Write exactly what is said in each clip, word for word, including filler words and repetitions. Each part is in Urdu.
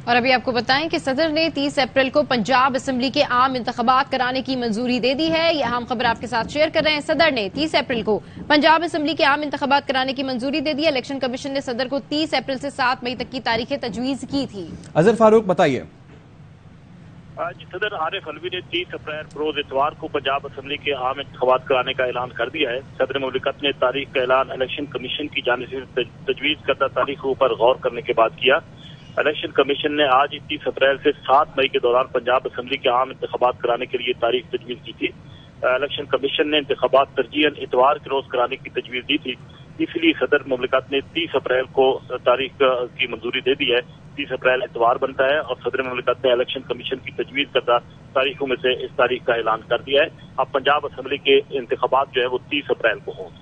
اور ابھی آپ کو بتائیں کہ صدر نے تیس اپریل کو پنجاب اسمبلی کے عام انتخابات کرانے کی منظوری دے دی ہے۔ یہ اہم خبر آپ کے ساتھ شیئر کر رہے ہیں۔ صدر نے تیس اپریل کو پنجاب اسمبلی کے عام انتخابات کرانے کی منظوری دے دی ہے۔ الیکشن کمیشن نے صدر کو تیس اپریل سے سات مئی تک کی تاریخیں تجویز کی تھی۔ اظہر فاروق بتائیے۔ جی صدر عارف علوی نے تیس اپریل روز اتوار کو پنجاب اسمبلی کے عام انتخابات کرانے کا اعلان کر دیا ہے۔ صدر مملکت نے تاریخ کا اعلان الیکشن کمیشن کی جانب سے تجویز کردہ تاریخوں پر غور کرنے کے بعد کیا۔ الیکشن کمیشن نے آج تیس اپریل سے سات مئی کے دوران پنجاب اسمبلی کے عام انتخابات کرانے کے لیے تاریخ تجویز کی تھی۔ الیکشن کمیشن نے انتخابات ترجیحاً اتوار کے روز کرانے کی تجویز دی تھی، اس لیے صدر مملکت نے تیس اپریل کو تاریخ کی منظوری دے دی ہے۔ تیس اپریل اتوار بنتا ہے اور صدر مملکت نے الیکشن کمیشن کی تجویز کردہ تاریخوں میں سے اس تاریخ کا اعلان کر دیا ہے۔ اب پنجاب اسمبلی کے انتخابات جو ہے وہ تیس اپریل کو ہوں گے۔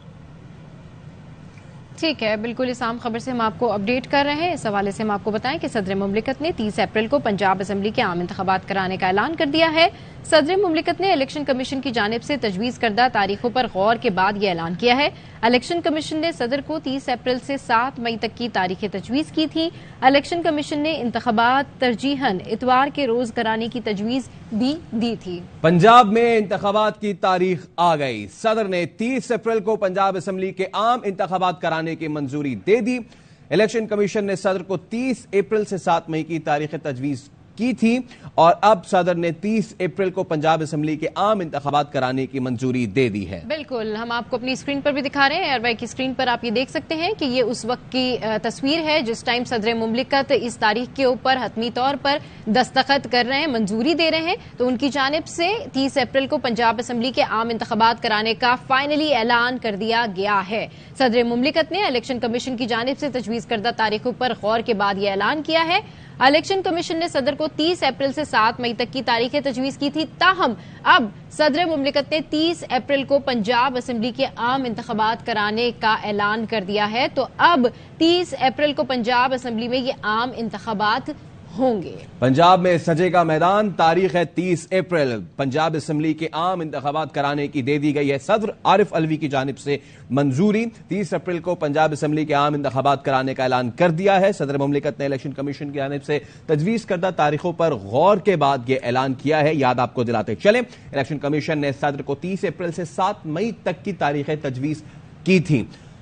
ٹھیک ہے، بالکل اس عام خبر سے ہم آپ کو اپڈیٹ کر رہے ہیں۔ اس حوالے سے ہم آپ کو بتائیں کہ صدر مملکت نے تیس اپریل کو پنجاب اسمبلی کے عام انتخابات کرانے کا اعلان کر دیا ہے۔ صدر مملکت نے الیکشن کمیشن کی جانب سے تجویز کردہ تاریخوں پر غور کے بعد یہ اعلان کیا ہے۔ الیکشن کمیشن نے صدر کو تیس اپریل سے سات مئی تک کی تاریخیں تجویز کی تھی۔ الیکشن کمیشن نے انتخابات ترجیحاً اتوار کے روز کرانے کی تجویز بھی دی تھی۔ پنجاب میں انتخابات کی تاریخ آ گئی۔ صدر نے تیس اپریل کو پنجاب اسمبلی کے عام انتخابات کرانے کی منظوری دے دی۔ الیکشن کمیشن نے صدر کو تیس اپریل سے سات مئی کی تاریخ تجویز کی تھی اور اب صدر نے تیس اپریل کو پنجاب اسمبلی کے عام انتخابات کرانے کی منظوری دے دی ہے۔ بالکل، ہم آپ کو اپنی اسکرین پر بھی دکھا رہے ہیں۔ ایئر بائی کی اسکرین پر آپ یہ دیکھ سکتے ہیں کہ یہ اس وقت کی تصویر ہے جس ٹائم صدر مملکت اس تاریخ کے اوپر حتمی طور پر دستخط کر رہے ہیں، منظوری دے رہے ہیں۔ تو ان کی جانب سے تیس اپریل کو پنجاب اسمبلی کے عام انتخابات کرانے کا فائنلی اعلان کر دیا گیا ہے۔ صدر مملکت نے الیکشن کمیشن کی جانب سے تجویز کردہ تاریخوں پر غور کے بعد یہ اعلان کیا ہے۔ الیکشن کمیشن نے صدر کو تیس اپریل سے سات مئی تک کی تاریخیں تجویز کی تھی، تاہم اب صدر مملکت نے تیس اپریل کو پنجاب اسمبلی کے عام انتخابات کرانے کا اعلان کر دیا ہے۔ تو اب تیس اپریل کو پنجاب اسمبلی میں یہ عام انتخابات ہوں گے۔ پنجاب میں سجے کا میدان، تاریخ ہے تیس اپریل۔ پنجاب اسمبلی کے عام انتخابات کرانے کی دے دی گئی ہے صدر عارف علوی کی جانب سے منظوری۔ تیس اپریل کو پنجاب اسمبلی کے عام انتخابات کرانے کا اعلان کر دیا ہے۔ صدر مملکت نے الیکشن کمیشن کی جانب سے تجویز کردہ تاریخوں پر غور کے بعد یہ اعلان کیا ہے۔ یاد آپ کو دلاتے چلیں، الیکشن کمیشن نے صدر کو تیس اپریل سے سات مئی تک کی تاریخیں تجویز کی تھیں۔